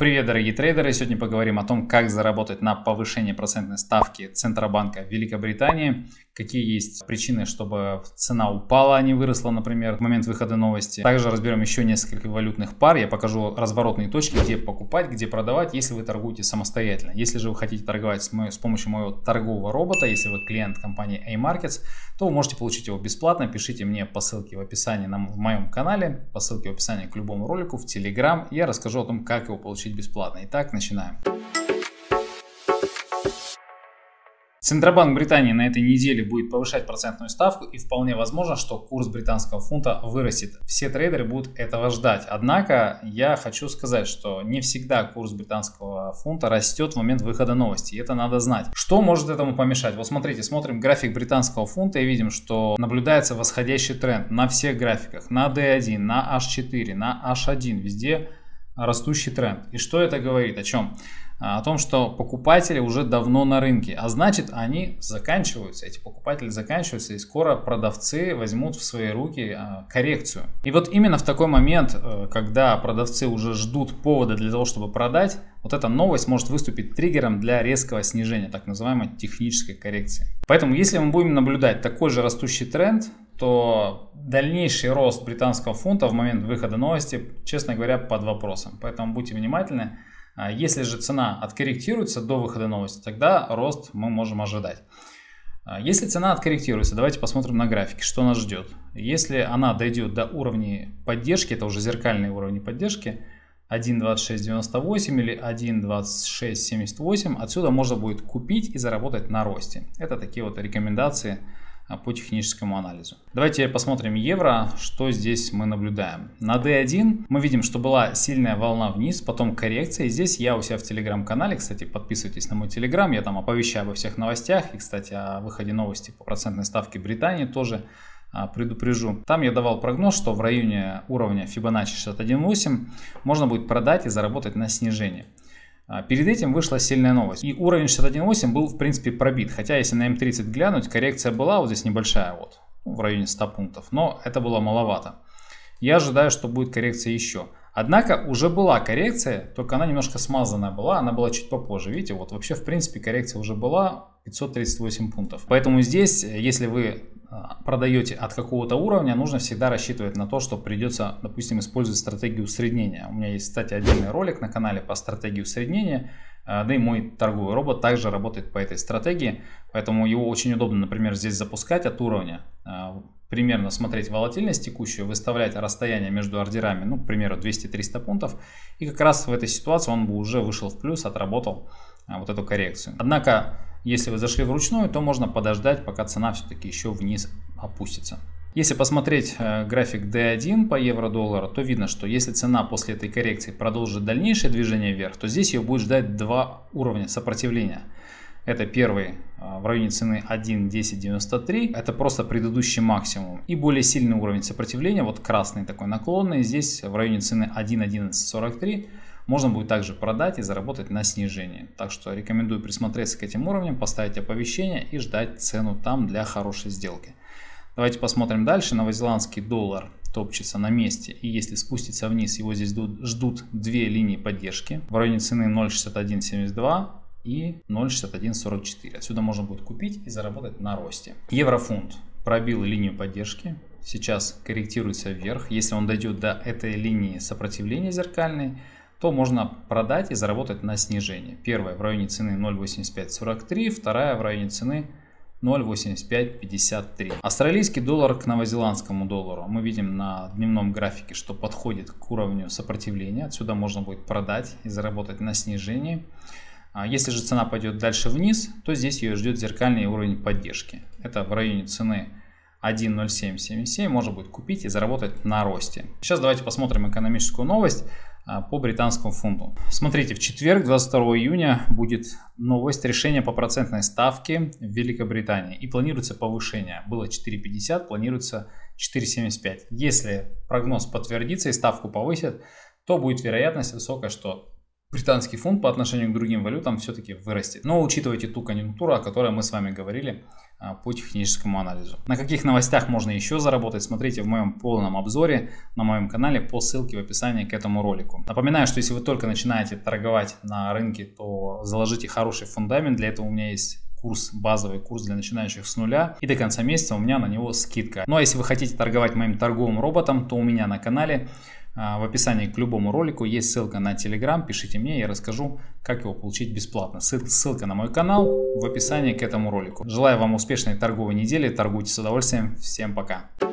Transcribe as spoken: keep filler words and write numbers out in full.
Привет, дорогие трейдеры! Сегодня поговорим о том, как заработать на повышении процентной ставки Центробанка Великобритании. Какие есть причины, чтобы цена упала, а не выросла, например, в момент выхода новости. Также разберем еще несколько валютных пар. Я покажу разворотные точки, где покупать, где продавать, если вы торгуете самостоятельно. Если же вы хотите торговать с, мо... с помощью моего торгового робота, если вы клиент компании A-Markets, то вы можете получить его бесплатно. Пишите мне по ссылке в описании на... в моем канале, по ссылке в описании к любому ролику, в Telegram. Я расскажу о том, как его получить бесплатно. Итак, начинаем. Центробанк Британии на этой неделе будет повышать процентную ставку, и вполне возможно, что курс британского фунта вырастет. Все трейдеры будут этого ждать. Однако я хочу сказать, что не всегда курс британского фунта растет в момент выхода новости. И это надо знать. Что может этому помешать? Вот смотрите, смотрим график британского фунта и видим, что наблюдается восходящий тренд на всех графиках. На ди один, на эйч четыре, на эйч один. Везде растущий тренд. И что это говорит? О чем? О том, что покупатели уже давно на рынке, а значит, они заканчиваются, эти покупатели заканчиваются, и скоро продавцы возьмут в свои руки коррекцию. И вот именно в такой момент, когда продавцы уже ждут повода для того, чтобы продать, вот эта новость может выступить триггером для резкого снижения, так называемой технической коррекции. Поэтому, если мы будем наблюдать такой же растущий тренд, то дальнейший рост британского фунта в момент выхода новости, честно говоря, под вопросом. Поэтому будьте внимательны. Если же цена откорректируется до выхода новости, тогда рост мы можем ожидать. Если цена откорректируется, давайте посмотрим на графике, что нас ждет. Если она дойдет до уровней поддержки, это уже зеркальные уровни поддержки, один двадцать шесть девяносто восемь или один двадцать шесть семьдесят восемь, отсюда можно будет купить и заработать на росте. Это такие вот рекомендации по техническому анализу. Давайте посмотрим евро, что здесь мы наблюдаем. На ди один мы видим, что была сильная волна вниз, потом коррекция. И здесь я у себя в телеграм-канале, кстати, подписывайтесь на мой телеграм, я там оповещаю обо всех новостях. И, кстати, о выходе новости по процентной ставке Британии тоже предупрежу. Там я давал прогноз, что в районе уровня Fibonacci шестьдесят один восемь можно будет продать и заработать на снижение. Перед этим вышла сильная новость. И уровень шестьдесят один восемь был в принципе пробит. Хотя если на эм тридцать глянуть, коррекция была вот здесь небольшая, вот, в районе ста пунктов. Но это было маловато. Я ожидаю, что будет коррекция еще. Однако уже была коррекция, только она немножко смазанная была. Она была чуть попозже. Видите, вот вообще в принципе коррекция уже была пятьсот тридцать восемь пунктов. Поэтому здесь, если вы продаете от какого-то уровня, нужно всегда рассчитывать на то, что придется, допустим, использовать стратегию усреднения. У меня есть, кстати, отдельный ролик на канале по стратегии усреднения, да и мой торговый робот также работает по этой стратегии, поэтому его очень удобно, например, здесь запускать от уровня, примерно смотреть волатильность текущую, выставлять расстояние между ордерами, ну, к примеру, двести-триста пунктов, и как раз в этой ситуации он бы уже вышел в плюс, отработал вот эту коррекцию. Однако, если вы зашли вручную, то можно подождать, пока цена все-таки еще вниз опустится. Если посмотреть э, график ди один по евро-доллару, то видно, что если цена после этой коррекции продолжит дальнейшее движение вверх, то здесь ее будет ждать два уровня сопротивления. Это первый э, в районе цены один десять девяносто три, это просто предыдущий максимум. И более сильный уровень сопротивления, вот красный такой наклонный, здесь в районе цены один одиннадцать сорок три. Можно будет также продать и заработать на снижении. Так что рекомендую присмотреться к этим уровням, поставить оповещение и ждать цену там для хорошей сделки. Давайте посмотрим дальше. Новозеландский доллар топчется на месте. И если спустится вниз, его здесь ждут две линии поддержки. В районе цены ноль шестьдесят один семьдесят два и ноль шестьдесят один сорок четыре. Отсюда можно будет купить и заработать на росте. Еврофунт пробил линию поддержки. Сейчас корректируется вверх. Если он дойдет до этой линии сопротивления зеркальной, то можно продать и заработать на снижение. Первая в районе цены ноль восемьдесят пять сорок три, вторая в районе цены ноль восемьдесят пять пятьдесят три. Австралийский доллар к новозеландскому доллару. Мы видим на дневном графике, что подходит к уровню сопротивления. Отсюда можно будет продать и заработать на снижении. Если же цена пойдет дальше вниз, то здесь ее ждет зеркальный уровень поддержки. Это в районе цены один ноль семь семьдесят семь. Можно будет купить и заработать на росте. Сейчас давайте посмотрим экономическую новость по британскому фунту. Смотрите, в четверг, двадцать второго июня, будет новость решения по процентной ставке в Великобритании. И планируется повышение. Было четыре пятьдесят, планируется четыре семьдесят пять. Если прогноз подтвердится и ставку повысят, то будет вероятность высокая, что британский фунт по отношению к другим валютам все-таки вырастет. Но учитывайте ту конъюнктуру, о которой мы с вами говорили по техническому анализу. На каких новостях можно еще заработать, смотрите в моем полном обзоре на моем канале по ссылке в описании к этому ролику. Напоминаю, что если вы только начинаете торговать на рынке, то заложите хороший фундамент. Для этого у меня есть курс, базовый курс для начинающих с нуля, и до конца месяца у меня на него скидка. Ну а если вы хотите торговать моим торговым роботом, то у меня на канале в описании к любому ролику есть ссылка на Telegram, пишите мне, я расскажу, как его получить бесплатно. Ссылка на мой канал в описании к этому ролику. Желаю вам успешной торговой недели, торгуйте с удовольствием, всем пока!